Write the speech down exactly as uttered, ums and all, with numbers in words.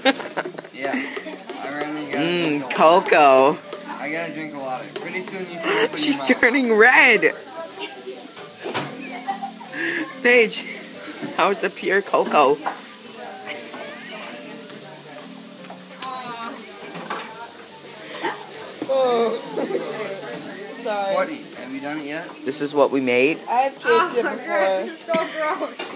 Yeah. I really gotta Mmm, drink a lot. cocoa. I gotta drink a lot. Pretty soon you can open She's your mouth. turning red. Paige, how's the pure cocoa? Oh. Sorry. Courtney, have you done it yet? This is what we made. I have tasted it before. This is so gross.